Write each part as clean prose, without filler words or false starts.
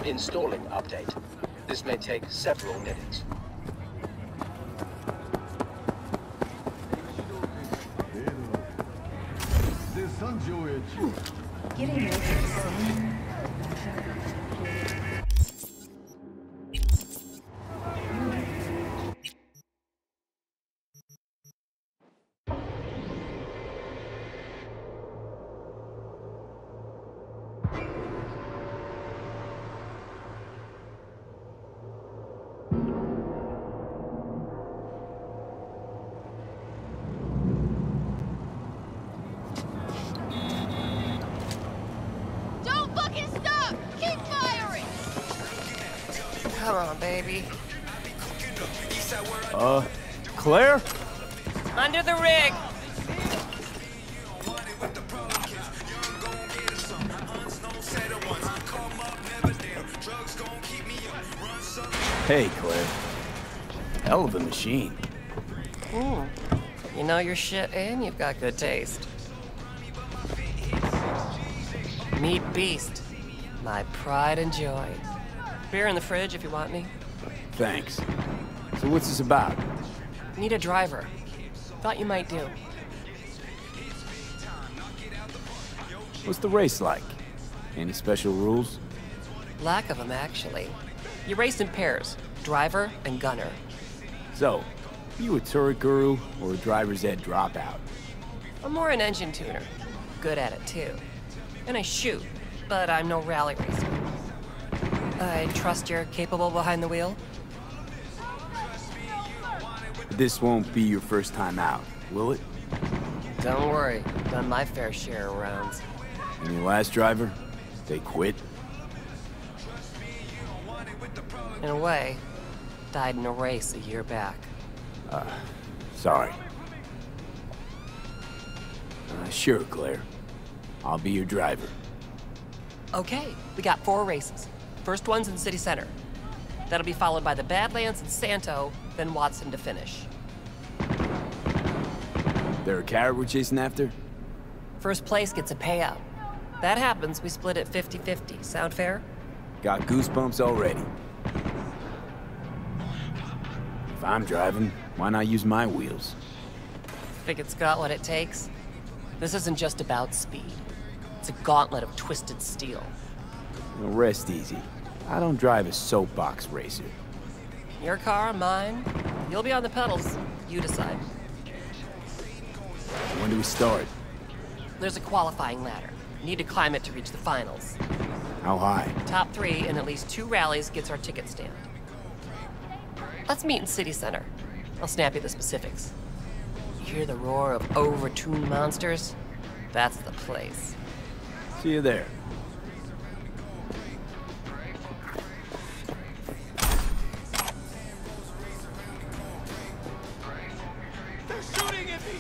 Installing update. This may take several minutes. Getting ready. Come on, baby. Claire? Under the rig. Hey, Claire. Hell of a machine. You know your shit and you've got good taste. Meat Beast. My pride and joy. Beer in the fridge if you want me. Thanks. So what's this about? Need a driver. Thought you might do. What's the race like? Any special rules? Lack of them, actually. You race in pairs, driver and gunner. So, you a turret guru or a driver's ed dropout? I'm more an engine tuner. Good at it, too. And I shoot, but I'm no rally racer. I trust you're capable behind the wheel? This won't be your first time out, will it? Don't worry, done my fair share of rounds. And your last driver? They quit? In a way, died in a race a year back. Sorry. Sure, Claire. I'll be your driver. Okay, we got 4 races. First one's in City Center. That'll be followed by the Badlands and Santo, then Watson to finish. There a carrot we're chasing after? First place gets a payout. That happens, we split it 50-50. Sound fair? Got goosebumps already. If I'm driving, why not use my wheels? Think it's got what it takes? This isn't just about speed. It's a gauntlet of twisted steel. Now rest easy. I don't drive a soapbox racer. Your car, mine. You'll be on the pedals. You decide. When do we start? There's a qualifying ladder. You need to climb it to reach the finals. How high? Top 3 in at least 2 rallies gets our ticket stamp. Let's meet in City Center. I'll snap you the specifics. You hear the roar of over-tuned monsters? That's the place. See you there. They're shooting at me!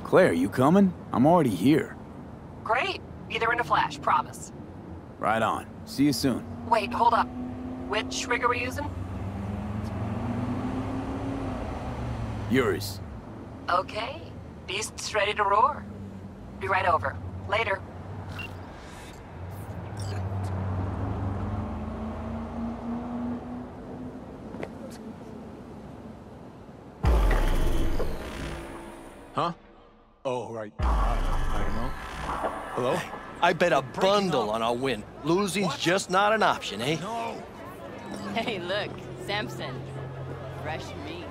Claire, you coming? I'm already here. Great. Be there in a flash, promise. Right on. See you soon. Wait, hold up. Which rig are we using? Yours. Okay. Beast's ready to roar. Be right over. Later. Huh? Oh, right. I don't know. Hello? I bet a bundle on a win. Losing's just not an option, eh? No! Hey, look, Samson. Fresh meat.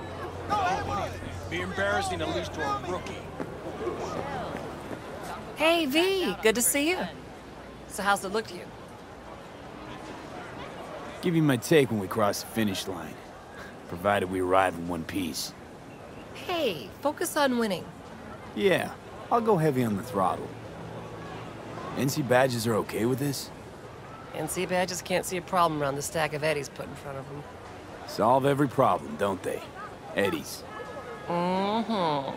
Be embarrassing to lose to a rookie. Hey, V. Good to see you. So how's it look to you? Give you my take when we cross the finish line. Provided we arrive in one piece. Hey, focus on winning. Yeah, I'll go heavy on the throttle. NC badges are okay with this? NC badges can't see a problem around the stack of eddies put in front of them. Solve every problem, don't they? Eddies. Mm-hmm.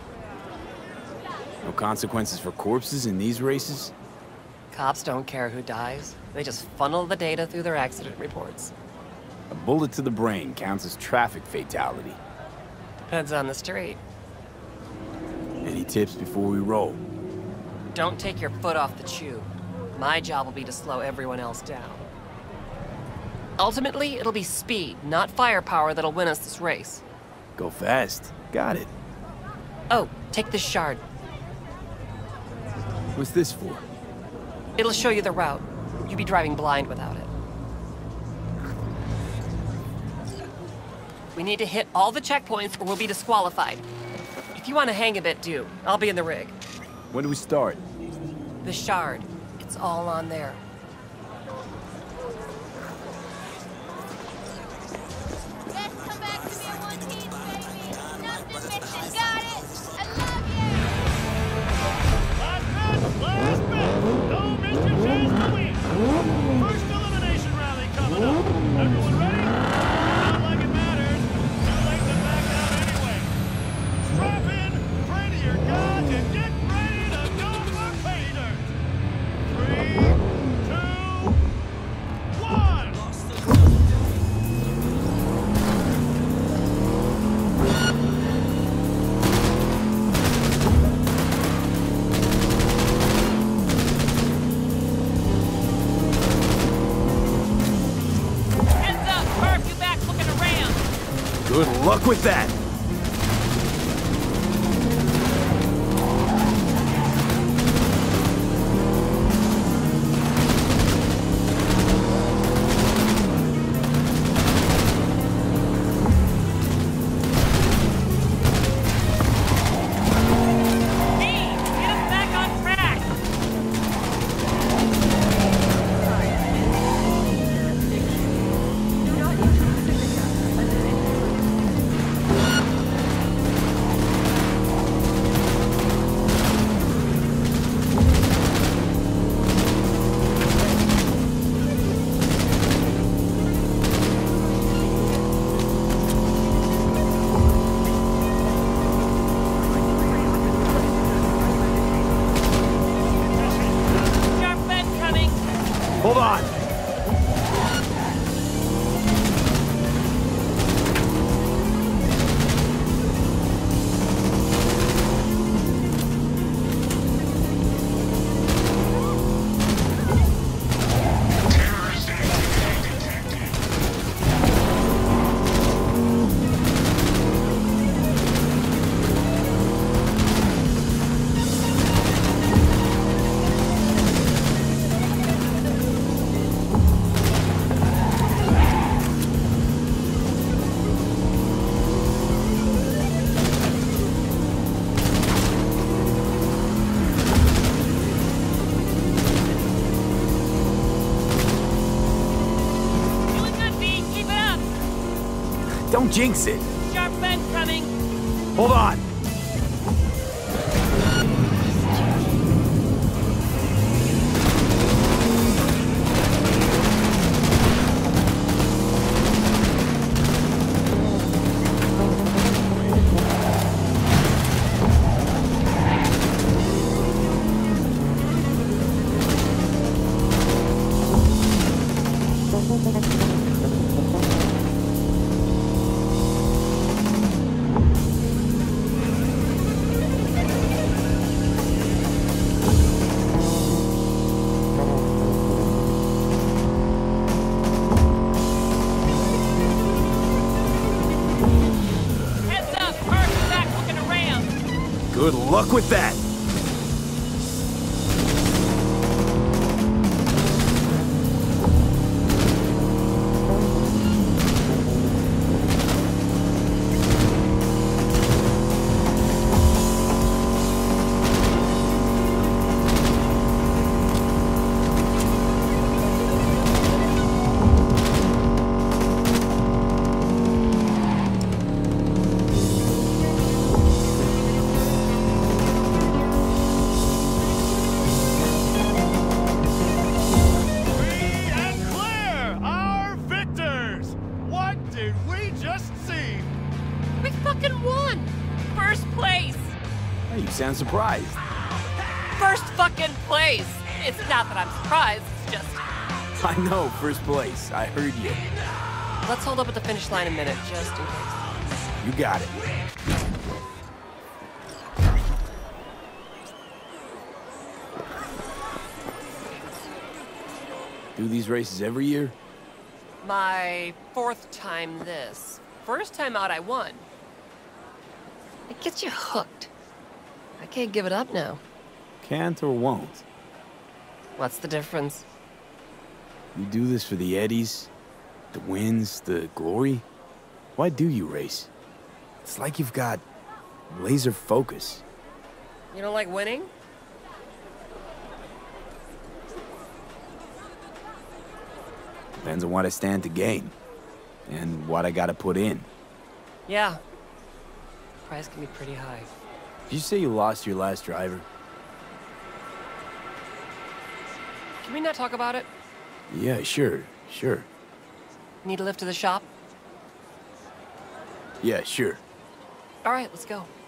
No consequences for corpses in these races? Cops don't care who dies. They just funnel the data through their accident reports. A bullet to the brain counts as traffic fatality. Depends on the street. Any tips before we roll? Don't take your foot off the chew. My job will be to slow everyone else down. Ultimately, it'll be speed, not firepower, that'll win us this race. Go fast. Got it. Oh, take this shard. What's this for? It'll show you the route. You'd be driving blind without it. We need to hit all the checkpoints or we'll be disqualified. If you want to hang a bit, do. I'll be in the rig. When do we start? The shard. It's all on there. Just come back to me in one piece, baby. Nothing missing. Got it. I love you. Last bit! Don't miss your chance to win! First elimination rally coming up. Everyone ready? Not like it matters. Too late to back out anyway. Strap in, pray to your gods, and get ready to go for pay dirt. 3, 2, 1! Heads up, Perp, you back looking around. Good luck with that! Hey, get us back on track. Sharp bend coming. Hold on! Doing good, V. Keep it up. Don't jinx it! Sharp bend coming. Hold on! Good luck with that! Free and clear! Our victors! What did we just see? We fucking won! First place! Hey, you sound surprised. First fucking place! It's not that I'm surprised, it's just... I know, first place. I heard you. Let's hold up at the finish line a minute, just in case. You got it. Do these races every year? My 4th time this. First time out, I won. It gets you hooked. I can't give it up now. Can't or won't. What's the difference? You do this for the eddies, the wins, the glory? Why do you race? It's like you've got laser focus. You don't like winning? Depends on what I stand to gain. And what I gotta put in. Yeah. Price can be pretty high. Did you say you lost your last driver? Can we not talk about it? Yeah, sure. Need a lift to the shop? Yeah, sure. All right, let's go.